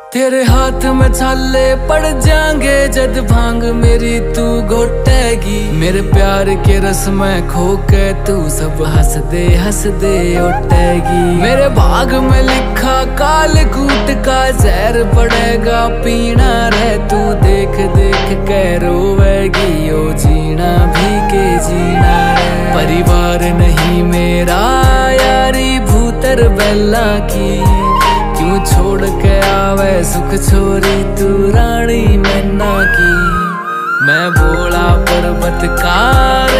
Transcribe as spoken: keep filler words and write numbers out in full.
तेरे हाथ में छाले पड़ जाएंगे जद भांग मेरी तू घोटेगी। मेरे प्यार के रस में खो के तू सब हंस दे हंस दे उठेगी। मेरे भाग में लिखा काल कूट का जहर पड़ेगा पीना रे तू देख देख के रोवेगी। ओ जीना भी के जीना रे परिवार नहीं मेरा यारी भूतर बेला की। क्यों छोड़ के आवे सुख छोरी तू रानी मैना की। मैं बोला पर्वत का